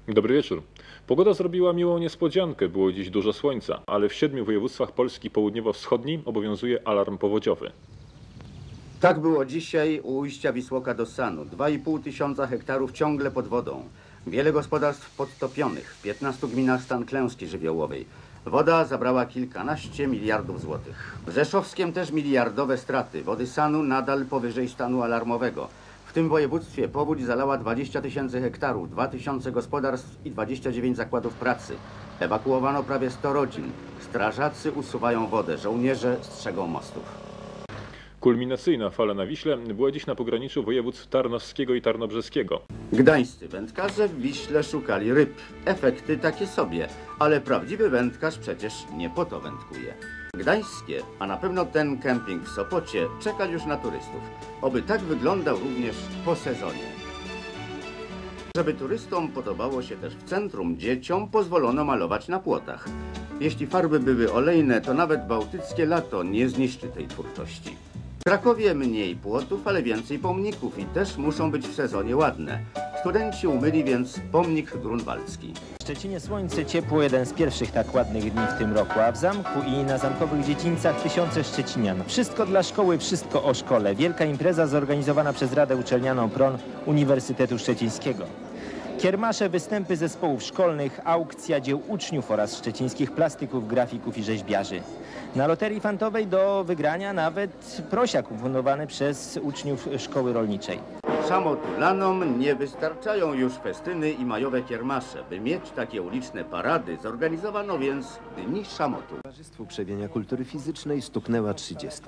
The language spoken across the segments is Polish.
Dobry wieczór. Pogoda zrobiła miłą niespodziankę. Było dziś dużo słońca, ale w 7 województwach Polski południowo-wschodniej obowiązuje alarm powodziowy. Tak było dzisiaj u ujścia Wisłoka do Sanu. 2,5 tysiąca hektarów ciągle pod wodą. Wiele gospodarstw podtopionych. W 15 gminach stan klęski żywiołowej. Woda zabrała kilkanaście miliardów złotych. W Rzeszowskiem też miliardowe straty. Wody Sanu nadal powyżej stanu alarmowego. W tym województwie powódź zalała 20 tysięcy hektarów, 2 tysiące gospodarstw i 29 zakładów pracy. Ewakuowano prawie 100 rodzin. Strażacy usuwają wodę, żołnierze strzegą mostów. Kulminacyjna fala na Wiśle była dziś na pograniczu województw tarnowskiego i tarnobrzeskiego. Gdańscy wędkarze w Wiśle szukali ryb. Efekty takie sobie, ale prawdziwy wędkarz przecież nie po to wędkuje. Gdańskie, a na pewno ten kemping w Sopocie czeka już na turystów. Oby tak wyglądał również po sezonie. Żeby turystom podobało się też w centrum, dzieciom pozwolono malować na płotach. Jeśli farby były olejne, to nawet bałtyckie lato nie zniszczy tej twórczości. W Krakowie mniej płotów, ale więcej pomników i też muszą być w sezonie ładne. Studenci umyli więc pomnik grunwaldzki. W Szczecinie słońce ciepło, jeden z pierwszych tak ładnych dni w tym roku, a w zamku i na zamkowych dziedzińcach tysiące szczecinian. Wszystko dla szkoły, wszystko o szkole. Wielka impreza zorganizowana przez Radę Uczelnianą PRON Uniwersytetu Szczecińskiego. Kiermasze, występy zespołów szkolnych, aukcja dzieł uczniów oraz szczecińskich plastyków, grafików i rzeźbiarzy. Na loterii fantowej do wygrania nawet prosiak ufundowany przez uczniów szkoły rolniczej. Szamotulanom nie wystarczają już festyny i majowe kiermasze. By mieć takie uliczne parady, zorganizowano więc Dni Szamotu. Towarzystwu Przewienia Kultury Fizycznej stuknęła 30.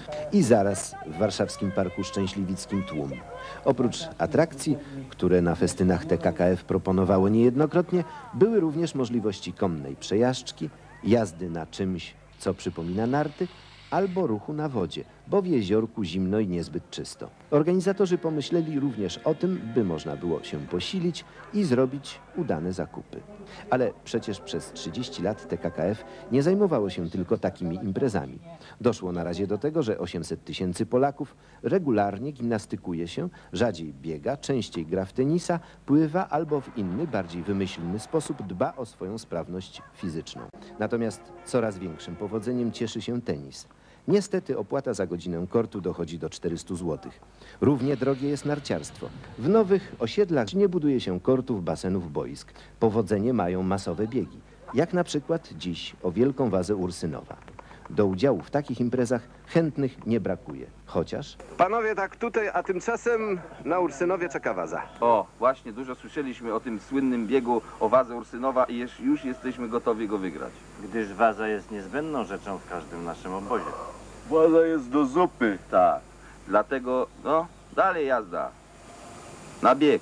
I zaraz w warszawskim Parku Szczęśliwickim tłum. Oprócz atrakcji, które na festynach TKKF proponowało niejednokrotnie, były również możliwości konnej przejażdżki, jazdy na czymś, co przypomina narty, albo ruchu na wodzie, bo w jeziorku zimno i niezbyt czysto. Organizatorzy pomyśleli również o tym, by można było się posilić i zrobić udane zakupy. Ale przecież przez 30 lat TKKF nie zajmowało się tylko takimi imprezami. Doszło na razie do tego, że 800 tysięcy Polaków regularnie gimnastykuje się, rzadziej biega, częściej gra w tenisa, pływa albo w inny, bardziej wymyślny sposób dba o swoją sprawność fizyczną. Natomiast coraz większym powodzeniem cieszy się tenis. Niestety opłata za godzinę kortu dochodzi do 400 zł. Równie drogie jest narciarstwo. W nowych osiedlach nie buduje się kortów, basenów, boisk. Powodzenie mają masowe biegi, jak na przykład dziś o Wielką Wazę Ursynowa. Do udziału w takich imprezach chętnych nie brakuje, chociaż... Panowie, tak tutaj, a tymczasem na Ursynowie czeka waza. O, właśnie dużo słyszeliśmy o tym słynnym biegu o wazę Ursynowa i już jesteśmy gotowi go wygrać. Gdyż waza jest niezbędną rzeczą w każdym naszym obozie. Waza jest do zupy. Tak, dlatego, no, dalej jazda. Na bieg.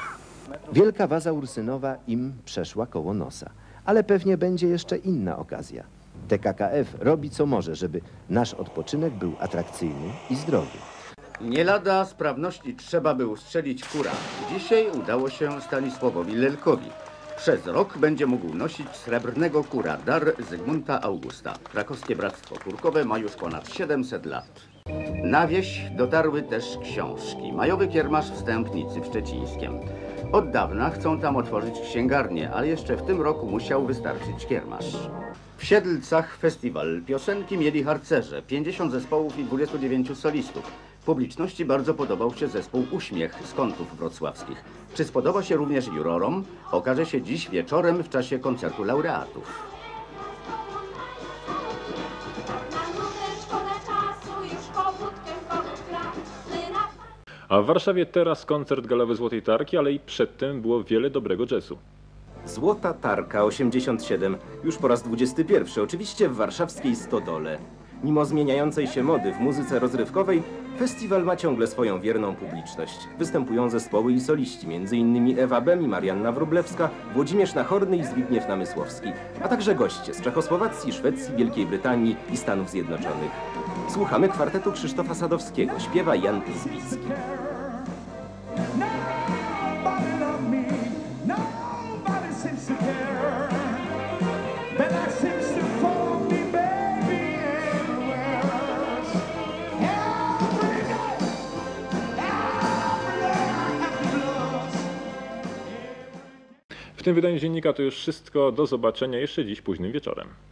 Wielka Waza Ursynowa im przeszła koło nosa, ale pewnie będzie jeszcze inna okazja. TKKF robi co może, żeby nasz odpoczynek był atrakcyjny i zdrowy. Nie lada sprawności trzeba, by ustrzelić kura. Dzisiaj udało się Stanisławowi Lelkowi. Przez rok będzie mógł nosić srebrnego kura, dar Zygmunta Augusta. Krakowskie Bractwo Kurkowe ma już ponad 700 lat. Na wieś dotarły też książki. Majowy kiermasz w Stępnicy w Szczecińskiem. Od dawna chcą tam otworzyć księgarnię, ale jeszcze w tym roku musiał wystarczyć kiermasz. W Siedlcach festiwal piosenki mieli harcerze, 50 zespołów i 29 solistów. Publiczności bardzo podobał się zespół Uśmiech z Kątów Wrocławskich. Czy spodoba się również jurorom? Okaże się dziś wieczorem w czasie koncertu laureatów. A w Warszawie teraz koncert galowy Złotej Tarki, ale i przedtem było wiele dobrego jazzu. Złota Tarka 87, już po raz 21, oczywiście w warszawskiej Stodole. Mimo zmieniającej się mody w muzyce rozrywkowej, festiwal ma ciągle swoją wierną publiczność. Występują zespoły i soliści, m.in. Ewa Bem, Marianna Wróblewska, Włodzimierz Nachorny i Zbigniew Namysłowski, a także goście z Czechosłowacji, Szwecji, Wielkiej Brytanii i Stanów Zjednoczonych. Słuchamy kwartetu Krzysztofa Sadowskiego, śpiewa Jan Izbicki. W tym wydaniu dziennika to już wszystko. Do zobaczenia jeszcze dziś późnym wieczorem.